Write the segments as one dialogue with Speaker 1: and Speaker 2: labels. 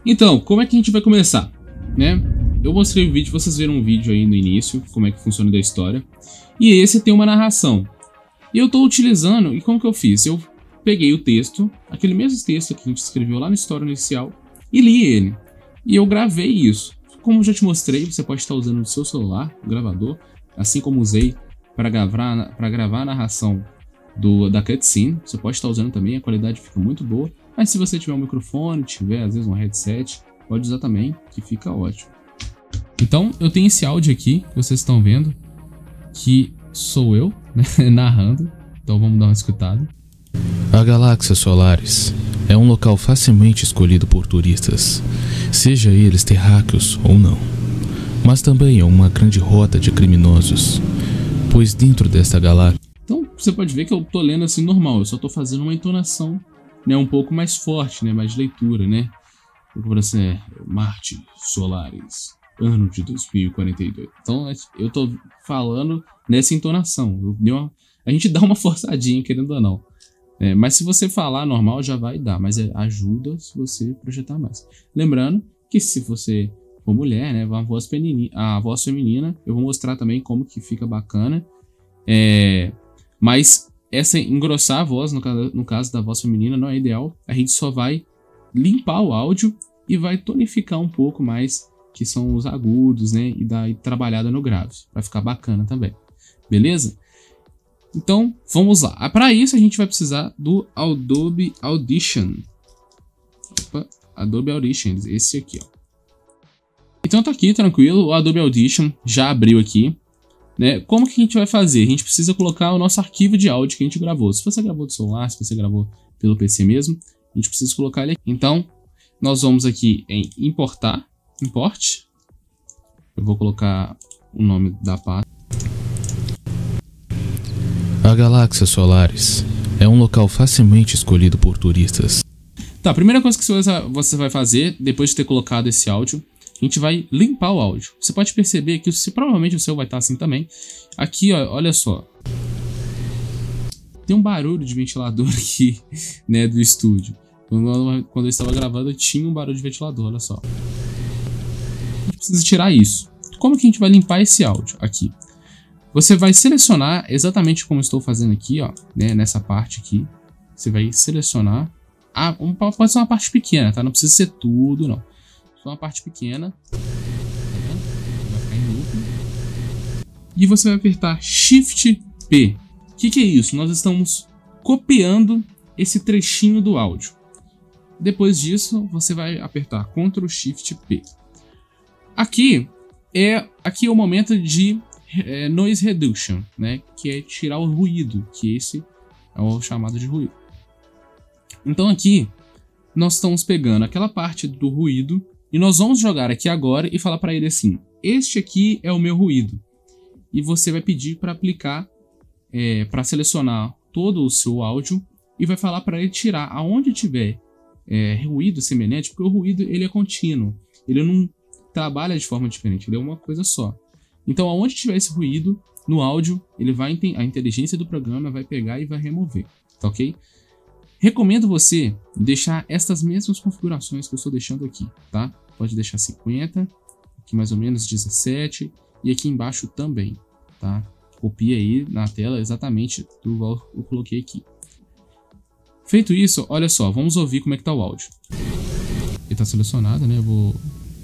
Speaker 1: Então, como é que a gente vai começar, né? Eu mostrei o vídeo, vocês viram um vídeo aí no início, como é que funciona da história. E esse tem uma narração. E eu tô utilizando, e como que eu fiz? Eu peguei o texto, aquele mesmo texto que a gente escreveu lá na história inicial, e li ele. E eu gravei isso. Como eu já te mostrei, você pode estar usando o seu celular, o gravador, assim como usei para gravar a narração da cutscene. Você pode estar usando também, a qualidade fica muito boa. Mas se você tiver um microfone, tiver às vezes um headset, pode usar também, que fica ótimo. Então eu tenho esse áudio aqui, que vocês estão vendo, que sou eu, né, narrando. Então vamos dar uma escutada.
Speaker 2: A Galáxia Solaris é um local facilmente escolhido por turistas, seja eles terráqueos ou não. Mas também é uma grande rota de criminosos, pois dentro desta galáxia...
Speaker 1: Então você pode ver que eu tô lendo assim normal, eu só tô fazendo uma entonação, né, um pouco mais forte, né, mais de leitura, né. Por assim, Marte Solaris, ano de 2042. Então eu tô falando nessa entonação. A gente dá uma forçadinha, querendo ou não. Mas se você falar normal, já vai dar. Mas ajuda se você projetar mais. Lembrando que se você for mulher, né, a voz feminina, eu vou mostrar também como que fica bacana. Mas engrossar a voz, no caso da voz feminina, não é ideal. A gente só vai limpar o áudio e vai tonificar um pouco mais, que são os agudos, né, e dar trabalhada no grave, para ficar bacana também. Beleza? Então, vamos lá. Para isso, a gente vai precisar do Adobe Audition. Opa, Adobe Audition, esse aqui, ó. Então tá aqui, tranquilo, o Adobe Audition já abriu aqui, né? Como que a gente vai fazer? A gente precisa colocar o nosso arquivo de áudio que a gente gravou. Se você gravou do celular, se você gravou pelo PC mesmo, a gente precisa colocar ele aqui. Então, nós vamos aqui em importar, import. Eu vou colocar o nome da pasta.
Speaker 2: A Galáxia Solaris é um local facilmente escolhido por turistas.
Speaker 1: Tá, a primeira coisa que você vai fazer, depois de ter colocado esse áudio, a gente vai limpar o áudio. Você pode perceber que provavelmente o seu vai estar assim também. Aqui, ó, olha só. Tem um barulho de ventilador aqui, né, do estúdio. Quando eu estava gravando, tinha um barulho de ventilador, olha só. A gente precisa tirar isso. Como que a gente vai limpar esse áudio aqui? Você vai selecionar exatamente como eu estou fazendo aqui, ó, né, nessa parte aqui. Você vai selecionar, pode ser uma parte pequena, tá? Não precisa ser tudo, não. Só uma parte pequena. Vai ficar em loop. E você vai apertar Shift P. O que é isso? Nós estamos copiando esse trechinho do áudio. Depois disso, você vai apertar Ctrl Shift P. Aqui é o momento de Noise Reduction, né? Que é tirar o ruído, que esse é o chamado de ruído. Então aqui nós estamos pegando aquela parte do ruído e nós vamos jogar aqui agora e falar para ele assim: este aqui é o meu ruído. E você vai pedir para aplicar, para selecionar todo o seu áudio e vai falar para ele tirar aonde tiver ruído semelhante, porque o ruído ele é contínuo, ele não trabalha de forma diferente, ele é uma coisa só. Então, aonde tiver esse ruído no áudio, a inteligência do programa vai pegar e vai remover, tá ok? Recomendo você deixar estas mesmas configurações que eu estou deixando aqui, tá? Pode deixar 50, aqui mais ou menos 17 e aqui embaixo também, tá? Copia aí na tela exatamente do que eu coloquei aqui. Feito isso, olha só, vamos ouvir como é que tá o áudio. Ele tá selecionado, né? Eu vou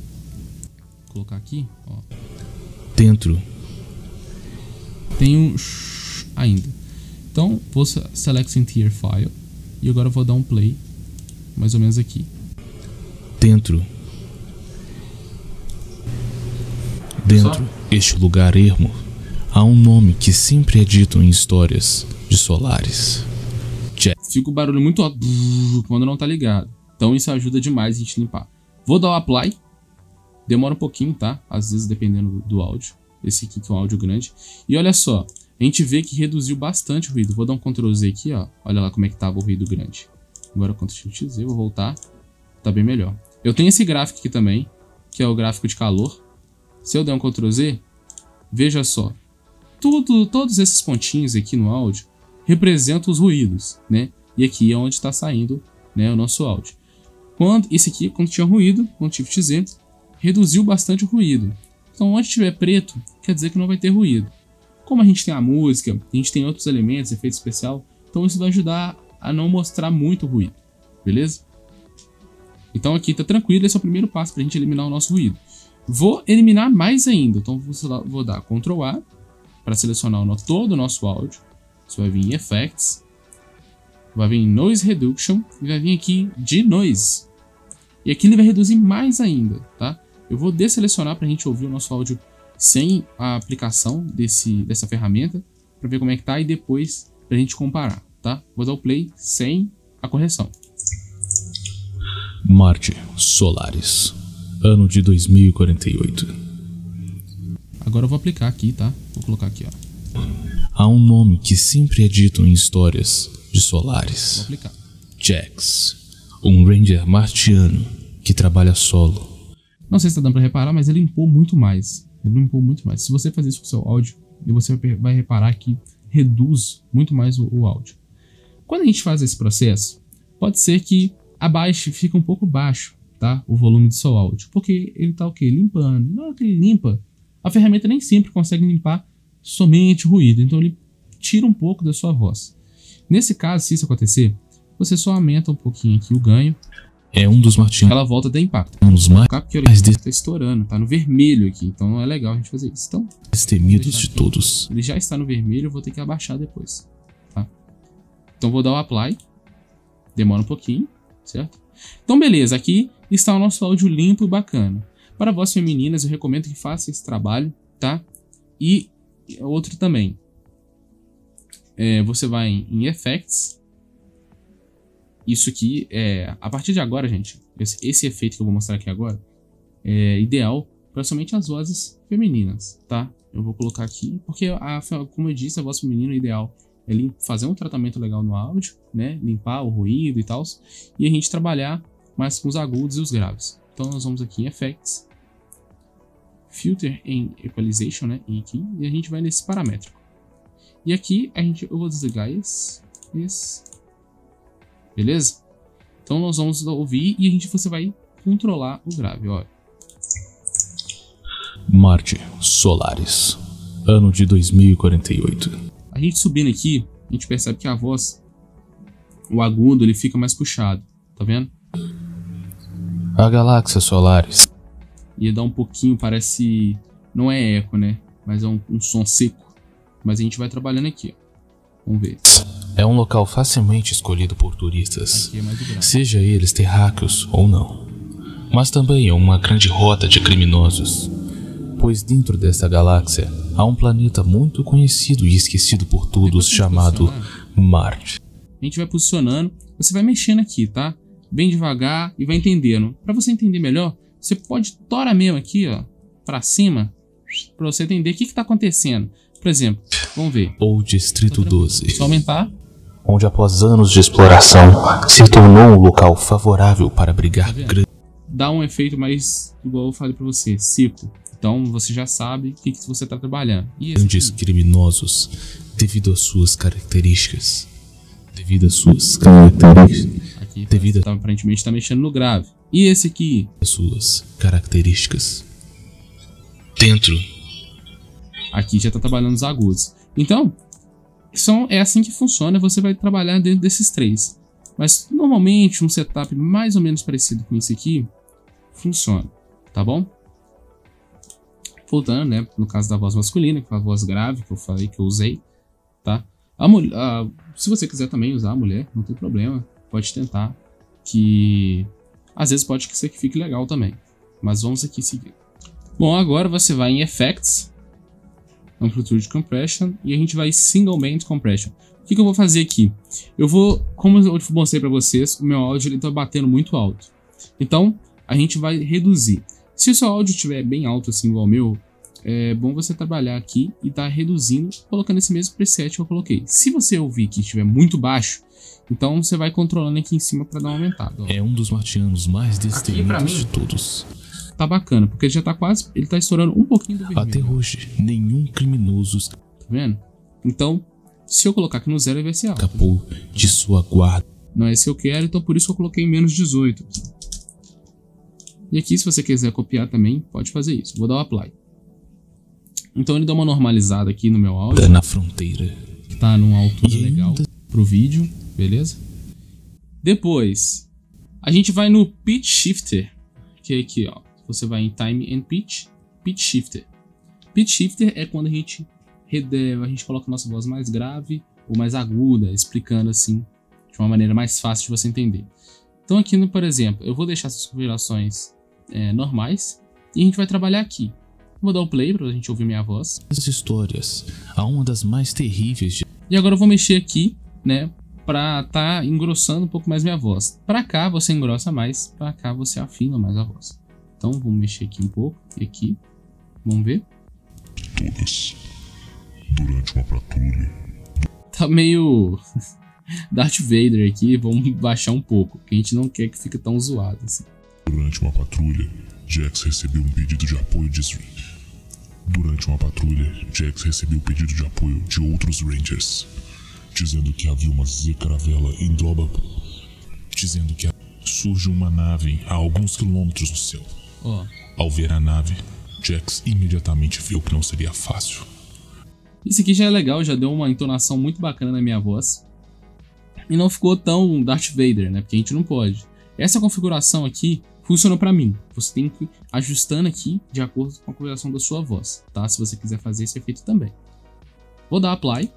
Speaker 1: colocar aqui, ó.
Speaker 2: Dentro.
Speaker 1: Tem um ainda. Então, vou select entire file e agora eu vou dar um play, mais ou menos aqui.
Speaker 2: Dentro. Este lugar ermo, há um nome que sempre é dito em histórias de Solaris.
Speaker 1: Fica o barulho muito alto quando não tá ligado. Então isso ajuda demais a gente limpar. Vou dar o apply. Demora um pouquinho, tá? Às vezes dependendo do áudio. Esse aqui que é um áudio grande. E olha só, a gente vê que reduziu bastante o ruído. Vou dar um Ctrl Z aqui, ó. Olha lá como é que tava o ruído grande. Agora Ctrl Z, vou voltar. Tá bem melhor. Eu tenho esse gráfico aqui também, que é o gráfico de calor. Se eu der um Ctrl Z, veja só. Todos esses pontinhos aqui no áudio representam os ruídos, né? E aqui é onde está saindo, né, o nosso áudio. Esse aqui, quando tinha ruído, com Shift Z, reduziu bastante o ruído. Então, onde tiver preto, quer dizer que não vai ter ruído. Como a gente tem a música, a gente tem outros elementos, efeito especial, então isso vai ajudar a não mostrar muito ruído, beleza? Então aqui tá tranquilo, esse é o primeiro passo pra gente eliminar o nosso ruído. Vou eliminar mais ainda, então vou dar Ctrl A para selecionar todo o nosso áudio. Você vai vir em Effects, vai vir em Noise Reduction e vai vir aqui de Noise. E aqui ele vai reduzir mais ainda, tá? Eu vou desselecionar pra gente ouvir o nosso áudio sem a aplicação dessa ferramenta, para ver como é que tá e depois pra gente comparar, tá? Vou dar o play sem a correção.
Speaker 2: Marte, Solaris, ano de 2048.
Speaker 1: Agora eu vou aplicar aqui, tá? Vou colocar aqui, ó.
Speaker 2: Há um nome que sempre é dito em histórias de Solaris.
Speaker 1: Vou aplicar.
Speaker 2: Jax, um ranger martiano que trabalha solo.
Speaker 1: Não sei se tá dando pra reparar, mas ele limpou muito mais. Se você fazer isso com o seu áudio, você vai reparar que reduz muito mais o áudio. Quando a gente faz esse processo, pode ser que fica um pouco baixo, tá? O volume do seu áudio. Porque ele tá o quê? Limpando. Na hora que ele limpa, a ferramenta nem sempre consegue limpar somente o ruído. Então ele tira um pouco da sua voz. Nesse caso, se isso acontecer, você só aumenta um pouquinho aqui o ganho.
Speaker 2: É um dos martianos.
Speaker 1: Ela volta a ter impacto. Porque ele tá estourando, tá no vermelho aqui. Então não é legal a gente fazer isso. Então,
Speaker 2: temidos de todos.
Speaker 1: Ele já está no vermelho, eu vou ter que abaixar depois, tá? Então vou dar o Apply. Demora um pouquinho, certo? Então beleza, aqui está o nosso áudio limpo e bacana. Para vozes femininas, eu recomendo que faça esse trabalho, tá? E outro também. Você vai em Effects. Isso aqui a partir de agora, gente, esse efeito que eu vou mostrar aqui agora é ideal para somente as vozes femininas, tá? Eu vou colocar aqui, porque como eu disse, a voz feminina ideal é fazer um tratamento legal no áudio, né? Limpar o ruído e tal, e a gente trabalhar mais com os agudos e os graves. Então nós vamos aqui em Effects, Filter and Equalization, né? E a gente vai nesse paramétrico. E aqui eu vou desligar esse. Beleza? Então nós vamos ouvir e você vai controlar o grave, ó.
Speaker 2: Marte, Solaris, ano de 2048.
Speaker 1: A gente subindo aqui, a gente percebe que a voz, o agudo, ele fica mais puxado, tá vendo?
Speaker 2: A galáxia Solaris.
Speaker 1: E dá um pouquinho, parece, não é eco, né? Mas é um som seco. Mas a gente vai trabalhando aqui, ó. Vamos ver.
Speaker 2: É um local facilmente escolhido por turistas,
Speaker 1: Aqui é mais grave.
Speaker 2: seja eles terráqueos ou não. Mas também é uma grande rota de criminosos, pois dentro desta galáxia há um planeta muito conhecido e esquecido por todos chamado Marte.
Speaker 1: A gente vai posicionando, você vai mexendo aqui, tá? Bem devagar e vai entendendo. Para você entender melhor, você pode torar mesmo aqui, ó, para cima, para você entender o que tá acontecendo. Por exemplo, vamos ver.
Speaker 2: Ou Distrito 12.
Speaker 1: Só aumentar.
Speaker 2: Onde após anos de exploração se tornou um local favorável para abrigar
Speaker 1: Dá um efeito mais, igual eu falei para você, seco. Então você já sabe o que você está trabalhando. E
Speaker 2: grandes criminosos devido às suas características.
Speaker 1: Aqui aparentemente está mexendo no grave. E esse aqui?
Speaker 2: As suas características. Dentro.
Speaker 1: Aqui já está trabalhando os agudos. Então, é assim que funciona. Você vai trabalhar dentro desses três. Mas normalmente um setup mais ou menos parecido com esse aqui funciona, tá bom? Voltando, né? No caso da voz masculina, que é a voz grave que eu falei, que eu usei, tá? Se você quiser também usar a mulher, não tem problema. Pode tentar, que às vezes pode ser que fique legal também. Mas vamos aqui seguir. Bom, agora você vai em Effects, Amplitude Compression, e a gente vai em Single Band Compression. O que eu vou fazer aqui? Como eu mostrei para vocês, o meu áudio ele tá batendo muito alto. Então, a gente vai reduzir. Se o seu áudio estiver bem alto, assim, igual o meu, é bom você trabalhar aqui e tá reduzindo, colocando esse mesmo preset que eu coloquei. Se você ouvir que estiver muito baixo, então você vai controlando aqui em cima para dar uma aumentada.
Speaker 2: É um dos martianos mais destemidos de todos.
Speaker 1: Tá bacana, porque ele já tá quase... Ele tá estourando um pouquinho do vermelho.
Speaker 2: Até hoje, nenhum criminoso...
Speaker 1: Tá vendo? Então, se eu colocar aqui no 0, ele vai ser alto.
Speaker 2: Escapou de sua guarda.
Speaker 1: Não é esse que eu quero, então por isso que eu coloquei em menos 18. E aqui, se você quiser copiar também, pode fazer isso. Vou dar o apply. Então ele dá uma normalizada aqui no meu áudio.
Speaker 2: Na fronteira.
Speaker 1: Que tá numa altura legal pro vídeo, beleza? Depois, a gente vai no Pitch Shifter, que é aqui, ó. Você vai em Time and Pitch, Pitch Shifter. Pitch Shifter é quando a gente coloca a nossa voz mais grave ou mais aguda, explicando assim, de uma maneira mais fácil de você entender. Então aqui, por exemplo, eu vou deixar essas configurações normais e a gente vai trabalhar aqui. Vou dar o play pra gente ouvir minha voz.
Speaker 2: As histórias, a uma das mais terríveis de...
Speaker 1: E agora eu vou mexer aqui, né, pra tá engrossando um pouco mais minha voz. Pra cá você engrossa mais, pra cá você afina mais a voz. Então vamos mexer aqui um pouco e aqui. Vamos ver.
Speaker 3: Todas. Durante uma patrulha.
Speaker 1: Tá meio Darth Vader aqui, vamos baixar um pouco, porque a gente não quer que fique tão zoado assim.
Speaker 3: Durante uma patrulha, Jax recebeu um pedido de apoio de Durante uma patrulha, Jax recebeu um pedido de apoio de outros Rangers, dizendo que havia uma Z-caravela em Drobap, dizendo que surge uma nave a alguns quilômetros do céu. Ao ver a nave, Jax imediatamente viu que não seria fácil.
Speaker 1: Isso aqui já é legal, já deu uma entonação muito bacana na minha voz. E não ficou tão Darth Vader, né? Porque a gente não pode. Essa configuração aqui funcionou pra mim. Você tem que ir ajustando aqui de acordo com a configuração da sua voz, tá? Se você quiser fazer esse efeito também. Vou dar Apply.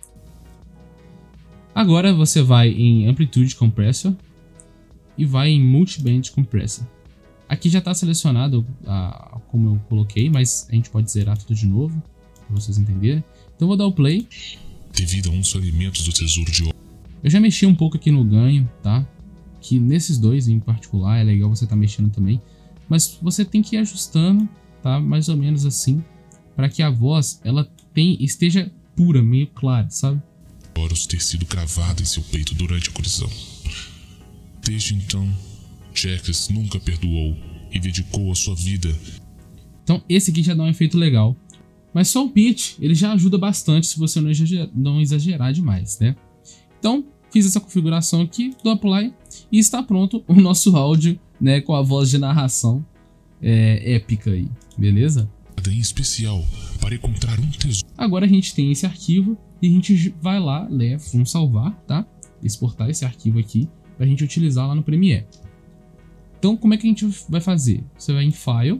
Speaker 1: Agora você vai em Amplitude Compressor e vai em Multiband Compressor. Aqui já está selecionado como eu coloquei, mas a gente pode zerar tudo de novo, para vocês entenderem. Então vou dar o play.
Speaker 3: Devido a um dos alimentos do tesouro de ouro.
Speaker 1: Eu já mexi um pouco aqui no ganho, tá? Que nesses dois em particular é legal você tá mexendo também. Mas você tem que ir ajustando, tá? Mais ou menos assim, para que a voz ela esteja pura, meio clara, sabe?
Speaker 3: Horus ter sido cravado em seu peito durante a colisão. Desde então, Jax nunca perdoou e dedicou a sua vida.
Speaker 1: Então esse aqui já dá um efeito legal. Mas só o pitch, ele já ajuda bastante se você não exagerar demais, né? Então, fiz essa configuração aqui do Apply e está pronto o nosso áudio, né, com a voz de narração épica aí, beleza?
Speaker 3: Em especial para encontrar um tesouro.
Speaker 1: Agora a gente tem esse arquivo e a gente vai lá, vamos salvar, tá? Exportar esse arquivo aqui para a gente utilizar lá no Premiere. Então, como é que a gente vai fazer? Você vai em File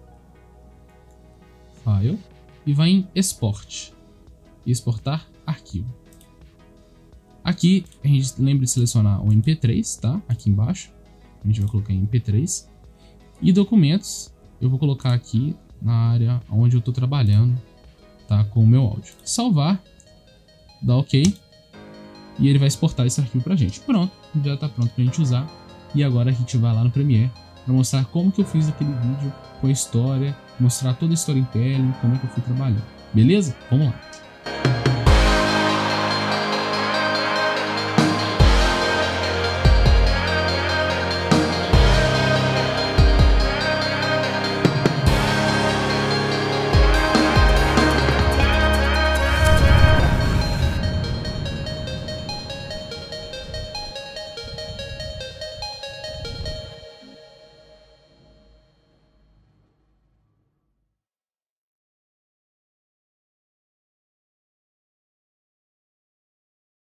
Speaker 1: e vai em Export e exportar arquivo. Aqui a gente lembra de selecionar o MP3, tá? Aqui embaixo a gente vai colocar em MP3 e documentos. Eu vou colocar aqui na área onde eu estou trabalhando, tá? Com o meu áudio. Salvar, dá OK e ele vai exportar esse arquivo pra gente. Pronto, já está pronto pra gente usar. E agora a gente vai lá no Premiere para mostrar como que eu fiz aquele vídeo com a história, mostrar toda a storytelling, como é que eu fui trabalhando. Beleza? Vamos lá.